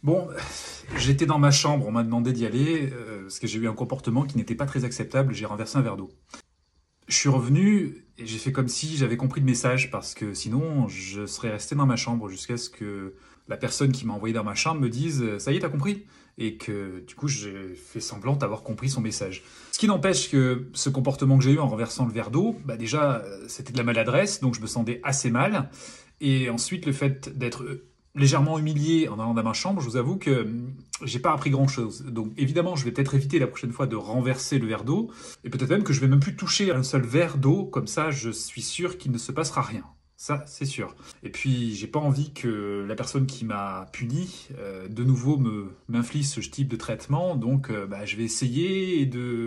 Bon, j'étais dans ma chambre, on m'a demandé d'y aller, parce que j'ai eu un comportement qui n'était pas très acceptable, j'ai renversé un verre d'eau. Je suis revenu et j'ai fait comme si j'avais compris le message, parce que sinon je serais resté dans ma chambre jusqu'à ce que la personne qui m'a envoyé dans ma chambre me dise «Ça y est, t'as compris?» et que du coup j'ai fait semblant d'avoir compris son message. Ce qui n'empêche que ce comportement que j'ai eu en renversant le verre d'eau, bah déjà c'était de la maladresse, donc je me sentais assez mal. Et ensuite le fait d'être légèrement humilié en allant dans ma chambre, je vous avoue que j'ai pas appris grand chose. Donc évidemment, je vais peut-être éviter la prochaine fois de renverser le verre d'eau, et peut-être même que je vais même plus toucher un seul verre d'eau, comme ça je suis sûr qu'il ne se passera rien. Ça, c'est sûr. Et puis, j'ai pas envie que la personne qui m'a puni, de nouveau m'inflige ce type de traitement, donc bah, je vais essayer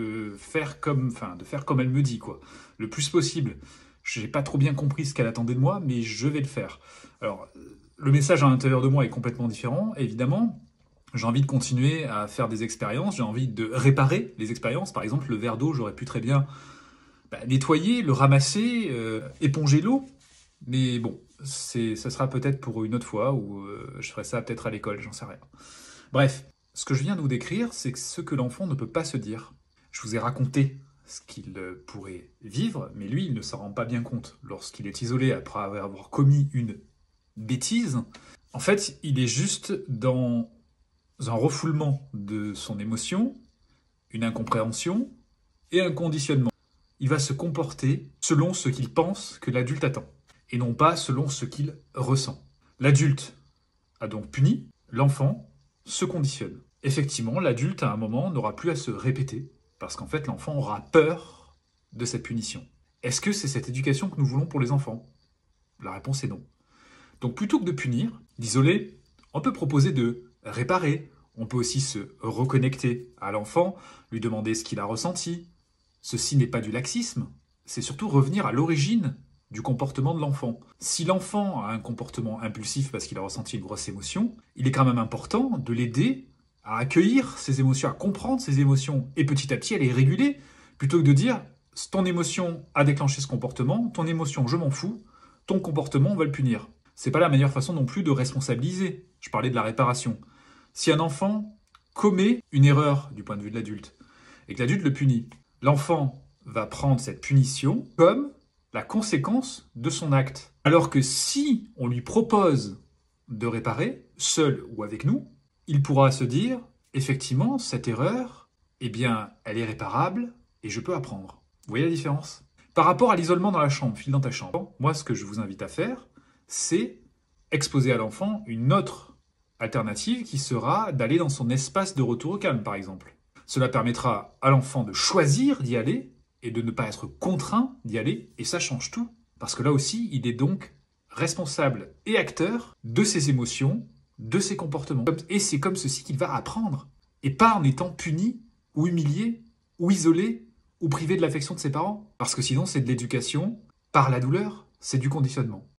de faire comme elle me dit, quoi, le plus possible. J'ai pas trop bien compris ce qu'elle attendait de moi, mais je vais le faire. Alors, le message à l'intérieur de moi est complètement différent, évidemment. J'ai envie de continuer à faire des expériences, j'ai envie de réparer les expériences. Par exemple, le verre d'eau, j'aurais pu très bien nettoyer, le ramasser, éponger l'eau. Mais bon, ça sera peut-être pour une autre fois, ou je ferai ça peut-être à l'école, j'en sais rien. Bref, ce que je viens de vous décrire, c'est ce que l'enfant ne peut pas se dire. Je vous ai raconté ce qu'il pourrait vivre, mais lui, il ne s'en rend pas bien compte. Lorsqu'il est isolé après avoir commis une bêtise, en fait, il est juste dans un refoulement de son émotion, une incompréhension et un conditionnement. Il va se comporter selon ce qu'il pense que l'adulte attend, et non pas selon ce qu'il ressent. L'adulte a donc puni, l'enfant se conditionne. Effectivement, l'adulte, à un moment, n'aura plus à se répéter, parce qu'en fait, l'enfant aura peur de cette punition. Est-ce que c'est cette éducation que nous voulons pour les enfants? La réponse est non. Donc plutôt que de punir, d'isoler, on peut proposer de réparer. On peut aussi se reconnecter à l'enfant, lui demander ce qu'il a ressenti. Ceci n'est pas du laxisme, c'est surtout revenir à l'origine du comportement de l'enfant. Si l'enfant a un comportement impulsif parce qu'il a ressenti une grosse émotion, il est quand même important de l'aider à accueillir ses émotions, à comprendre ses émotions, et petit à petit à les réguler, plutôt que de dire ton émotion a déclenché ce comportement, ton émotion je m'en fous, ton comportement on va le punir. C'est pas la meilleure façon non plus de responsabiliser. Je parlais de la réparation. Si un enfant commet une erreur du point de vue de l'adulte, et que l'adulte le punit, l'enfant va prendre cette punition comme la conséquence de son acte. Alors que si on lui propose de réparer, seul ou avec nous, il pourra se dire, effectivement, cette erreur, eh bien, elle est réparable et je peux apprendre. Vous voyez la différence? Par rapport à l'isolement dans la chambre, file dans ta chambre, moi, ce que je vous invite à faire, c'est exposer à l'enfant une autre alternative qui sera d'aller dans son espace de retour au calme, par exemple. Cela permettra à l'enfant de choisir d'y aller et de ne pas être contraint d'y aller, et ça change tout. Parce que là aussi, il est donc responsable et acteur de ses émotions, de ses comportements. Et c'est comme ceci qu'il va apprendre, et pas en étant puni, ou humilié, ou isolé, ou privé de l'affection de ses parents. Parce que sinon, c'est de l'éducation par la douleur, c'est du conditionnement.